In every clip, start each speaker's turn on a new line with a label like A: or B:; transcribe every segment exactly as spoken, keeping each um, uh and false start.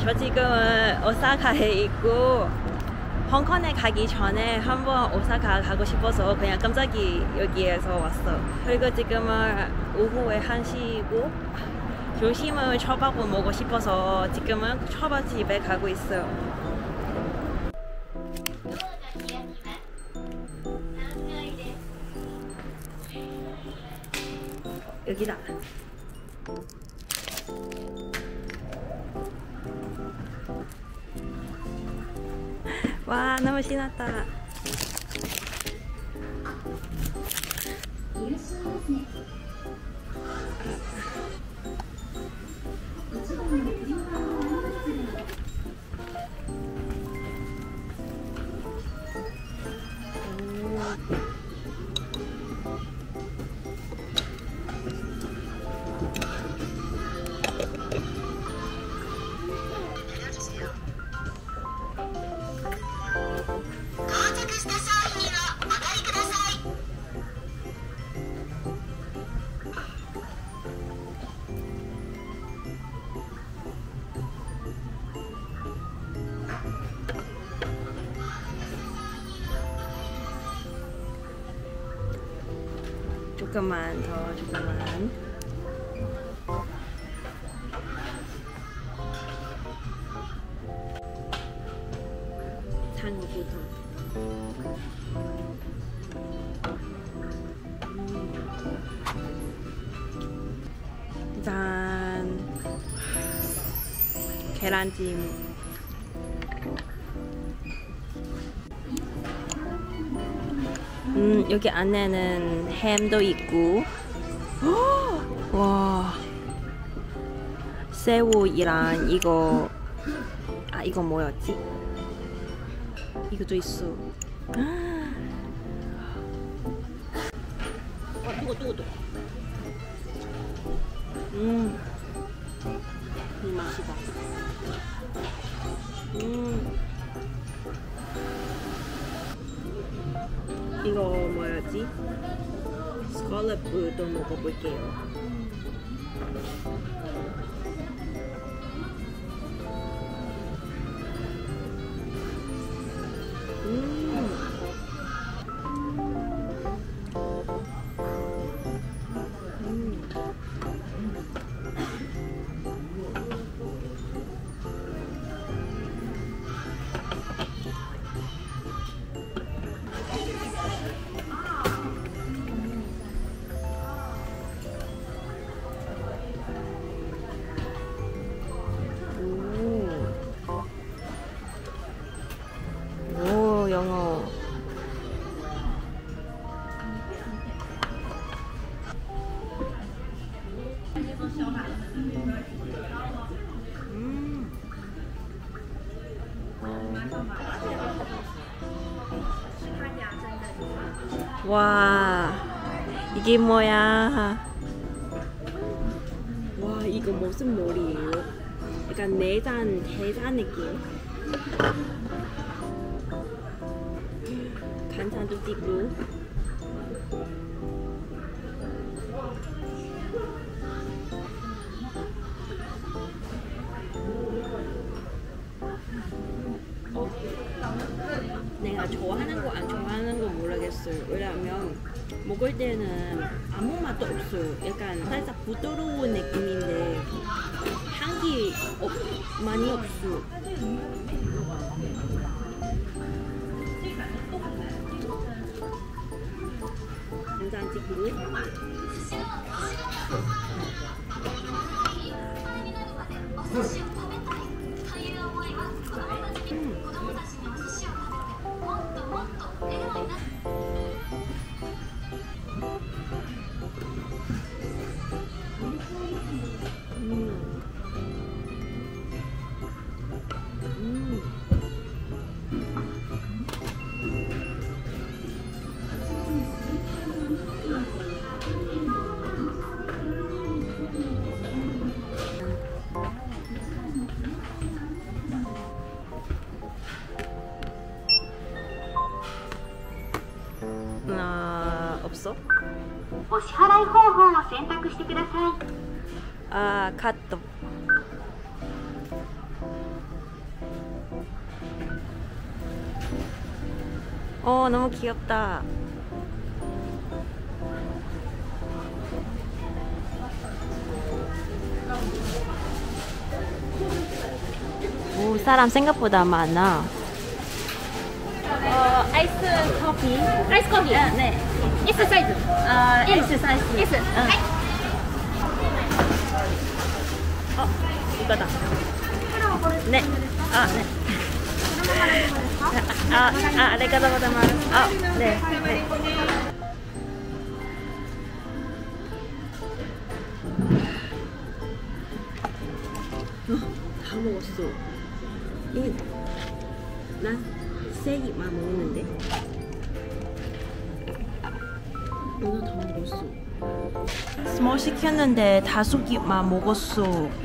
A: 저 지금은 오사카에 있고 홍콩에 가기 전에 한번 오사카 가고 싶어서 그냥 깜짝이 여기에서 왔어. 그리고 지금은 오후에 한 시고 점심을 초밥을 먹고 싶어서 지금은 초밥집에 가고 있어. 여기다. 와, 너무 신났다. 조금만 더, 조금만. 장어부터. 음. 짠. 계란찜. 음, 여기 안에는 햄도 있고. 와, 새우이랑 이거, 아, 이거 뭐였지? 이것도 있어. 어, 뜨거, 뜨거, 뜨거. 음, 이 맛이다. 음. 이거 뭐였지? 스컬럽도 먹어볼게요. 영어. 음. 와, 이게 뭐야? 와, 이거 무슨 머리예요? 약간 내장, 대장 느낌. 간장도 찍고. 어? 내가 좋아하는 거 안 좋아하는 거 모르겠어요. 왜냐면 먹을 때는 아무 맛도 없어요. 약간 살짝 부드러운 느낌인데 향기 없, 많이 없어. 간장 찍고. 아, 없어?
B: お支払い方法を選択してください。
A: 아, 카톡. 어, 너무 귀엽다. 오, 사람 생각보다 많아. 어, 아이스 커피.
C: 아이스 커피.
A: 아, 네.
C: S 사이즈.
A: 아, S 사이즈.
C: S.
A: 어, 이거다. 네. 아, 네. 아, 아, 아, 아리가또 고자이마스. 아, 네. 네. 다 먹었어. 이, 난 세 입만 먹는데. 너는 다 먹었어. 스몰 시켰는데 다섯 입만 먹었어.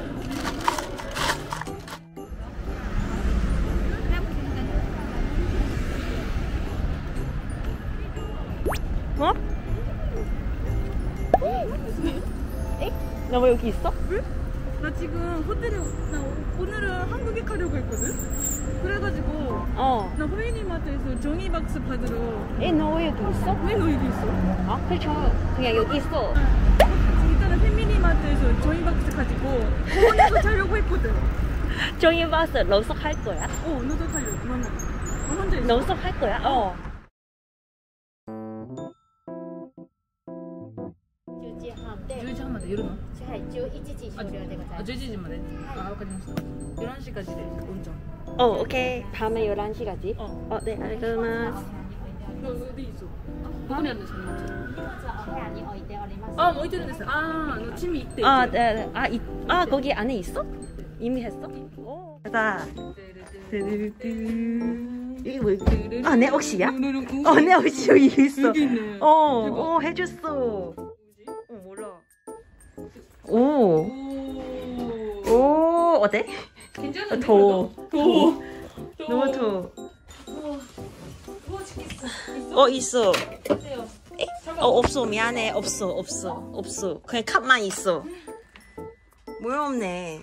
A: 뭐? 에? 나 왜 여기 있어?
D: 왜? 나 지금 호텔에 나 오늘은 한국에 가려고 했거든? 그래가지고
A: 어.
D: 나 호이니마트에서 종이박스 받으러.
A: 에, 너 왜 여기 있어?
D: 왜 너 여기 있어?
A: 아, 그렇죠. 그냥 여기 있어.
D: 일단은 패밀리마트에서 종이박스 가지고 공원에서 자려고 했거든.
A: 종이 박스 럭석 할 거야?
D: 어, 너도 가려고. 나, 나 혼자 있어.
A: 럭석 할 거야? 어.
C: じゅうじはんで、
D: じゅうじはんまで夜の
C: はい、じゅういちじ終了でございます。
D: 아, じゅういちじまで? 아, 알겠어. 열한 시까지래, 온천.
A: 어, 오케이. 밤에 열한 시까지?
D: 어.
A: 어, 네, 알겠습니다.
D: 너 어디 있어? 도코니 앉아 있어?
C: 荷物はお部屋に置いております。
D: 아, 뭐 있는 데서. 아, 너 짐이 있대.
A: 아, 네, 네. 아, 이, 아, 거기 안에 있어? 이미 했어? 오. 자. 이게 뭐, 아, 내 옷이야? 어, 내 옷이 여기 있어.
D: 여기 있네.
A: 어, 어, 해줬어. 어, 몰라. 오. 오, 어때?
D: 괜찮은데?
A: 더워.
D: 더워.
A: 너무 더워. 어, 있어. 에? 어, 없어. 미안해. 없어. 없어. 없어. 그냥 컵만 있어. 물 없네.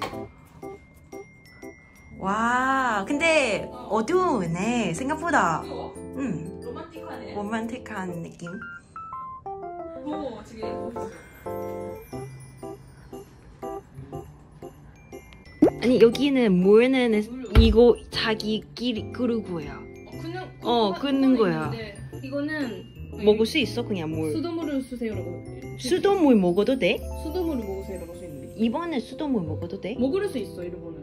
A: 와, 근데 어두우네. 생각보다. 응.
D: 로man틱하네.
A: 로man틱한 느낌.
D: 더워, 지금.
A: 아니, 여기는 물은 이거 자기끼리 끄르고야.
D: 그냥
A: 어, 끓는 거야.
D: 있는데 이거는
A: 먹을 수 있어, 그냥 물.
D: 수돗물을 쓰세요라고.
A: 수돗물 먹어도 돼?
D: 수돗물을 먹으세요라고 써 있는데.
A: 이번에 수돗물 먹어도 돼?
D: 먹을 수 있어 이런 거는.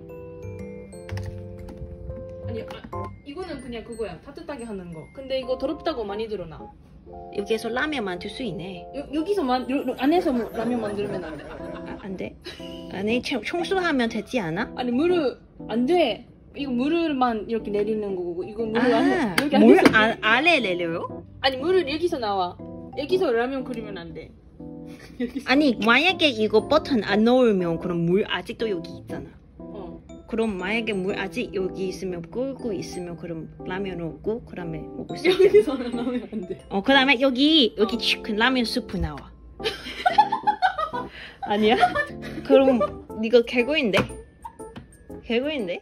D: 아니, 아, 이거는 그냥 그거야. 따뜻하게 하는 거. 근데 이거 더럽다고 많이 들어나.
A: 여기에서 라면 만들 수 있네.
D: 여, 여기서 만 요, 요 안에서 뭐 라면 만들면 안 돼.
A: 아, 안 돼? 아니, 청- 청소하면 되지 않아?
D: 아니 물을 안 돼. 이거 물을만 이렇게 내리는 거고 이거 물을
A: 아,
D: 안 여기
A: 물
D: 안에서
A: 안, 아래 내려요?
D: 아니 물을 여기서 나와. 여기서 라면 끓이면 안 돼. 여기서.
A: 아니, 만약에 이거 버튼 안 넣으면 그럼 물 아직도 여기 있잖아.
D: 어.
A: 그럼 만약에 물 아직 여기 있으면 끓고 있으면 그럼 라면 넣고 그 다음에 먹을 수 있잖아.
D: 여기서는 나오면 안 돼.
A: 어, 그 다음에 여기 여기
D: 어.
A: 그 라면 스프 나와. 아니야? 그럼 이거 개구인데? 개구인데?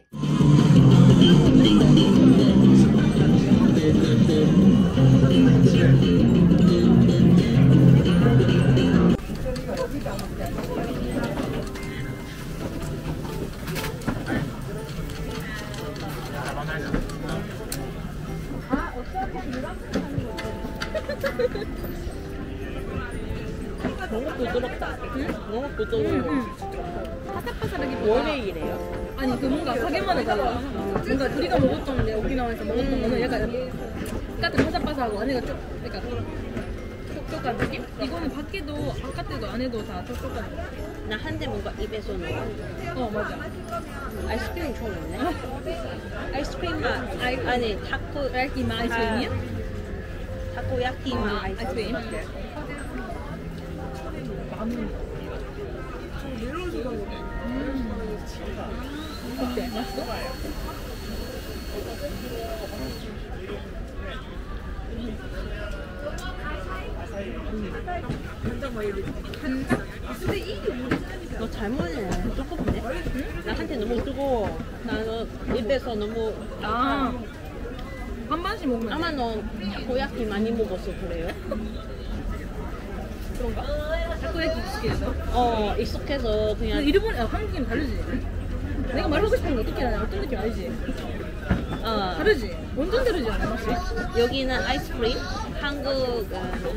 A: 너무 부드럽다. 너무 부드러워.
D: 바삭바삭하게
A: 원래 이래요?
D: 아니 그 뭔가 가게마다 달라. 뭔가 우리가 먹었던 데 오키나와에서 먹었던 거는 약간 바깥은 바삭바삭하고 안에가 쪽 그러니까 촉촉한 느낌? 이거는 밖에도 바깥에도 안에도 다 촉촉한 느낌.
A: 나 한 대 뭔가 입에서 넣어.
D: 어 맞아.
A: 아이스크림 좋아하네. 아이스크림 맛. 아이, 아니 타코
D: 야끼 마 아이스크림이야?
A: 타코야끼 맛 아이스크림.
D: 아이스크림. 어때? 맛있어?
A: 너 잘못이네. 뜨겁네. 나한테 너무 뜨거워. 나는 입에서 너무
D: 아 한 반씩 먹으면
A: 아마 너 고야키 많이 먹어서 그래요?
D: 그런가? 타코야키 익숙해서.
A: 어 익숙해서 그냥
D: 일본, 아, 한국이랑 다르지? 내가 말하고 싶은 거 어떻게 하냐? 어떤 느낌 알지?
A: 어
D: 다르지? 완전 다르지 않아, 맛이?
A: 여기는 아이스크림, 한국은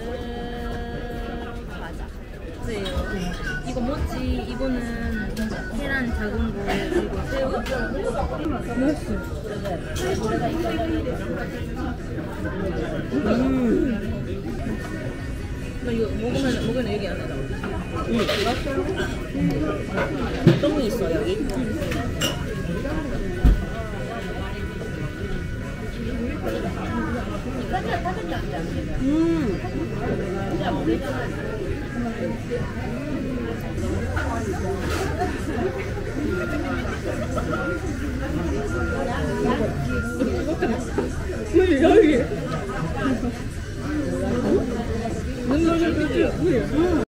A: 과자.
D: 네. 이거 뭐지? 이거는 계란 작은 거, 그리고 새우. 맛있어.
A: 음.
D: 나 이거 먹으면, 먹으면 얘기 안 해.
A: 음. 똥이 있어 여기. 음.
D: 여기, 여기. 눈물 좀 끄지?